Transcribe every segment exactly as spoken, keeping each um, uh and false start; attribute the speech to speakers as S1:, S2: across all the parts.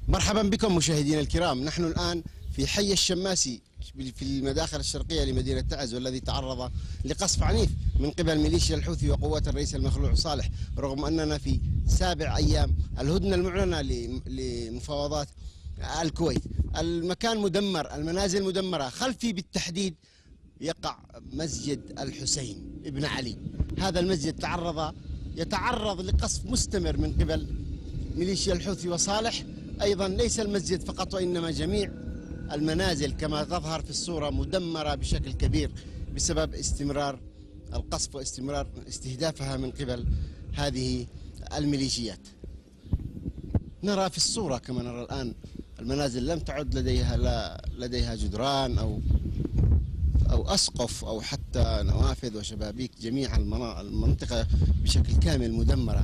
S1: مرحبا بكم مشاهدينا الكرام. نحن الآن في حي الشماسي في المداخل الشرقية لمدينة تعز، والذي تعرض لقصف عنيف من قبل ميليشيا الحوثي وقوات الرئيس المخلوع صالح، رغم أننا في سابع أيام الهدنة المعلنة لمفاوضات الكويت. المكان مدمر، المنازل مدمرة. خلفي بالتحديد يقع مسجد الحسين ابن علي. هذا المسجد تعرض يتعرض لقصف مستمر من قبل ميليشيا الحوثي وصالح. أيضا ليس المسجد فقط، وإنما جميع المنازل كما تظهر في الصورة مدمرة بشكل كبير بسبب استمرار القصف واستمرار استهدافها من قبل هذه الميليشيات. نرى في الصورة كما نرى الآن المنازل لم تعد لديها لا لديها جدران أو أو أسقف أو حتى نوافذ وشبابيك. جميع المنطقة بشكل كامل مدمرة.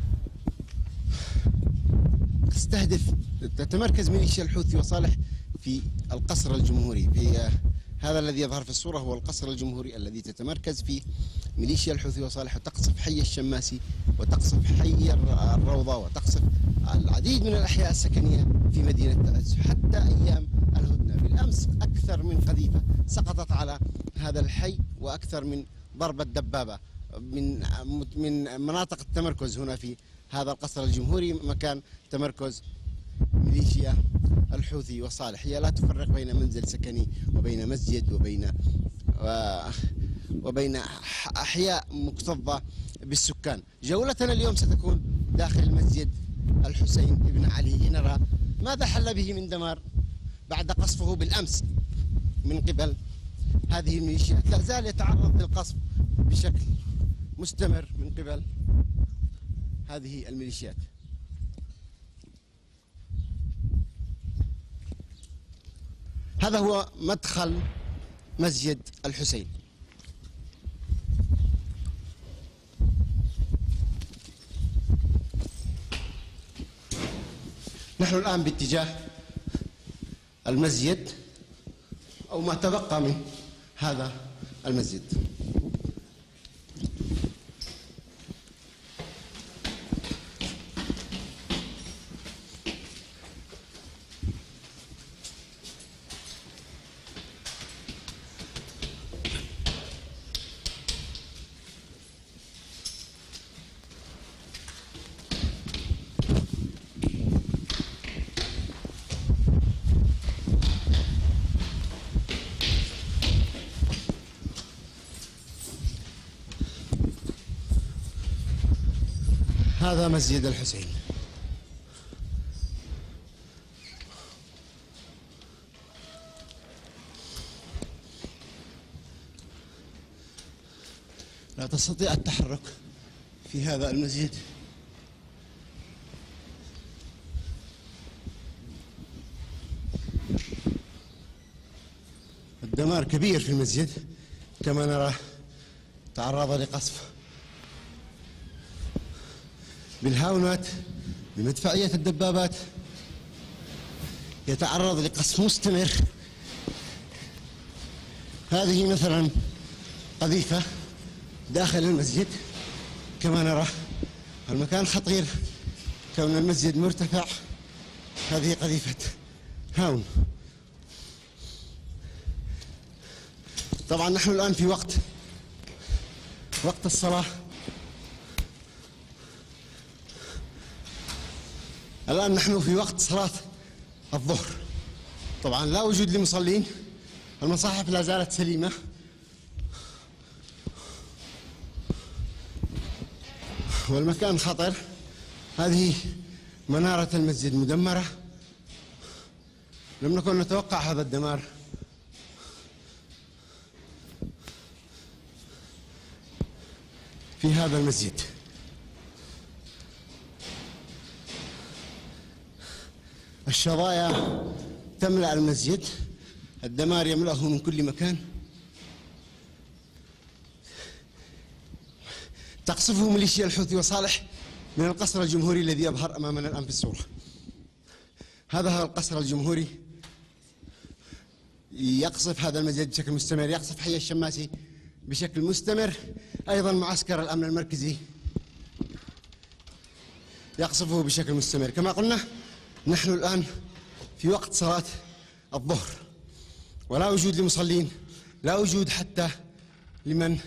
S1: تستهدف تتمركز ميليشيا الحوثي وصالح في القصر الجمهوري. في هذا الذي يظهر في الصورة هو القصر الجمهوري الذي تتمركز فيه ميليشيا الحوثي وصالح، وتقصف حي الشماسي وتقصف حي الروضة وتقصف العديد من الأحياء السكنية في مدينة تعز. حتى أيام الهدنة بالأمس أكثر من قذيفة سقطت على هذا الحي، وأكثر من ضربة دبابة من من مناطق التمركز هنا في هذا القصر الجمهوري، مكان تمركز ميليشيا الحوثي وصالح. هي لا تفرق بين منزل سكني وبين مسجد وبين وبين أحياء مكتظة بالسكان. جولتنا اليوم ستكون داخل مسجد الحسين ابن علي لنرى ماذا حل به من دمار بعد قصفه بالأمس من قبل هذه الميليشيات. لا زال يتعرض للقصف بشكل مستمر من قبل هذه الميليشيات. هذا هو مدخل مسجد الحسين. نحن الآن باتجاه المسجد أو ما تبقى من هذا المسجد. هذا مسجد الحسين. لا تستطيع التحرك في هذا المسجد. الدمار كبير في المسجد كما نرى. تعرض لقصف بالهاونات بمدفعية الدبابات، يتعرض لقصف مستمر. هذه مثلا قذيفة داخل المسجد كما نرى. المكان خطير كون المسجد مرتفع. هذه قذيفة هاون. طبعا نحن الآن في وقت وقت الصلاة. الآن نحن في وقت صلاة الظهر. طبعا لا وجود لمصلين. المصاحف لا زالت سليمة. والمكان خطر. هذه منارة المسجد مدمرة. لم نكن نتوقع هذا الدمار. في هذا المسجد الشظايا تملأ المسجد. الدمار يملأه من كل مكان. تقصفه ميليشيا الحوثي وصالح من القصر الجمهوري الذي يظهر أمامنا الآن في الصورة. هذا هو القصر الجمهوري. يقصف هذا المسجد بشكل مستمر. يقصف حي الشماسي بشكل مستمر. أيضا معسكر الأمن المركزي يقصفه بشكل مستمر. كما قلنا نحن الآن في وقت صلاة الظهر، ولا وجود لمصلين، لا وجود حتى لمن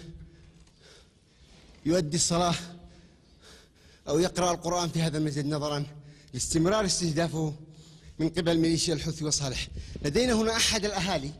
S1: يؤدي الصلاة أو يقرأ القرآن في هذا المسجد، نظرا لاستمرار استهدافه من قبل ميليشيا الحوثي وصالح. لدينا هنا أحد الأهالي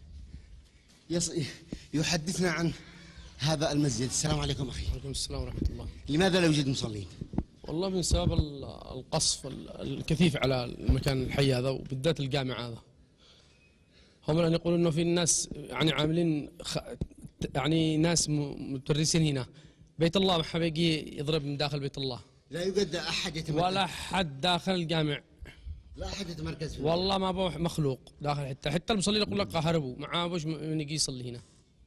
S1: يحدثنا عن هذا المسجد. السلام عليكم أخي.
S2: وعليكم السلام ورحمة الله.
S1: لماذا لا يوجد مصلين؟
S2: والله من سبب القصف الكثيف على المكان الحي هذا، وبالذات الجامع هذا. هم الآن يقولون إنه في الناس يعني عاملين خ... يعني ناس مدرسين هنا بيت الله، ما حاب يجي يضرب من داخل بيت الله.
S1: لا يوجد أحد يتمركز
S2: ولا حد داخل الجامع،
S1: لا أحد يتمركز فيه.
S2: والله ما بوح مخلوق داخل، حتى حتى المصلين يقول لك هربوا، ما بوش من يجي يصلي هنا.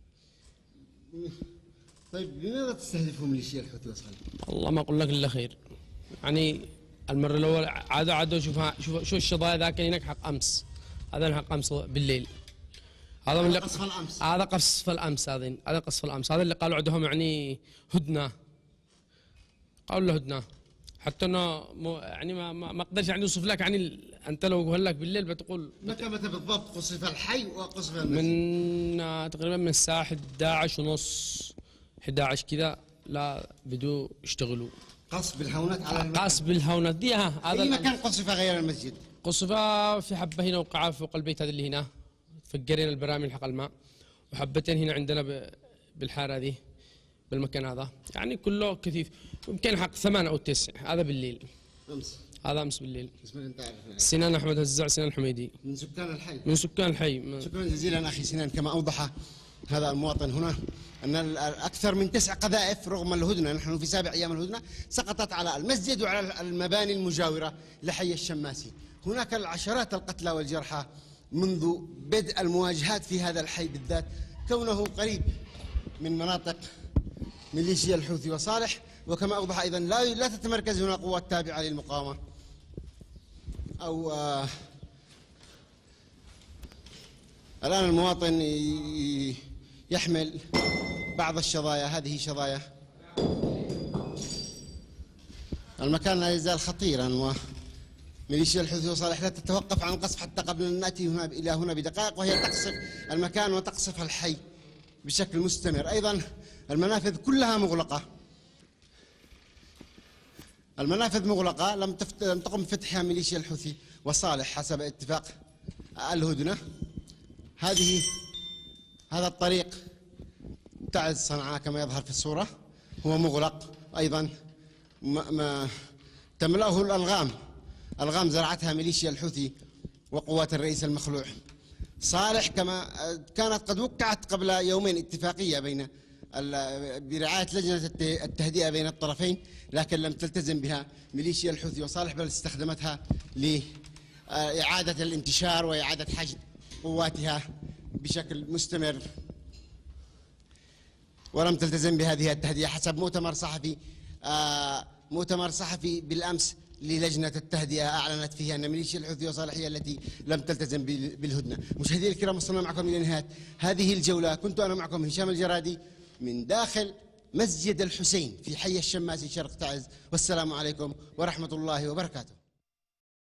S1: طيب لماذا تستهدفهم ميليشيا الحوثي وصالح؟
S2: والله ما أقول لك إلا خير. يعني المرة الأولى عادوا عادوا شوف شوف شو الشظايا ذاك هناك حق أمس، هذا حق أمس بالليل. هذا من اللي
S1: قصف الأمس.
S2: هذا قصف الأمس، هذا هذا قصف الأمس، هذا اللي قالوا عندهم يعني هدنة. قالوا له هدنة، حتى انه مو يعني ما ما, ما اقدرش يعني اوصف لك. يعني انت لو قال لك بالليل بتقول
S1: متى متى بالضبط قصف الحي وقصف المسجد؟
S2: من آه تقريبا من الساعة إحدى عشر ونص إحدى عشر كذا، لا بدوا يشتغلوا
S1: قصف بالهونات على المكان.
S2: قصف بالهونات دي. ها هذا
S1: اي مكان قصف غير المسجد؟
S2: قصف في حبة هنا وقعة فوق البيت هذا اللي هنا، فقرينا البراميل حق الماء، وحبتين هنا عندنا بالحارة ذي بالمكان هذا. يعني كله كثيف، يمكن حق ثمان او تسع. هذا بالليل
S1: امس،
S2: هذا امس بالليل.
S1: اسمك انت عارف؟
S2: سنان احمد هزاع، سنان الحميدي،
S1: من سكان الحي.
S2: من سكان الحي.
S1: شكرا جزيلا اخي سنان. كما اوضح هذا المواطن هنا ان اكثر من تسع قذائف رغم الهدنه، نحن في سابع ايام الهدنه، سقطت على المسجد وعلى المباني المجاوره لحي الشماسي. هناك العشرات القتلى والجرحى منذ بدء المواجهات في هذا الحي بالذات، كونه قريب من مناطق ميليشيا الحوثي وصالح. وكما أوضح أيضا لا لا تتمركز هنا قوات تابعة للمقاومة أو آه الآن المواطن يحمل بعض الشظايا، هذه شظايا. المكان لا يزال خطيرا، وميليشيا الحوثي وصالح لا تتوقف عن القصف حتى قبل أن نأتي هنا إلى هنا بدقائق، وهي تقصف المكان وتقصف الحي بشكل مستمر. أيضا المنافذ كلها مغلقة، المنافذ مغلقة، لم تفت... لم تقم بفتحها ميليشيا الحوثي وصالح حسب اتفاق الهدنة. هذه هذا الطريق تعز صنعاء كما يظهر في الصورة هو مغلق أيضا، ما... ما... تملأه الألغام، ألغام زرعتها ميليشيا الحوثي وقوات الرئيس المخلوع صالح. كما كانت قد وقعت قبل يومين اتفاقية بين برعاية لجنة التهدئة بين الطرفين، لكن لم تلتزم بها ميليشيا الحوثي وصالح، بل استخدمتها لإعادة الانتشار وإعادة حشد قواتها بشكل مستمر، ولم تلتزم بهذه التهدئة حسب مؤتمر صحفي مؤتمر صحفي بالأمس للجنة التهدئة أعلنت فيها أن ميليشيا الحوثي وصالح هي التي لم تلتزم بالهدنة. مشاهدينا الكرام، وصلنا معكم إلى نهاية هذه الجولة. كنت أنا معكم هشام الجرادي من داخل مسجد الحسين في حي الشماسي شرق تعز، والسلام عليكم ورحمة الله وبركاته.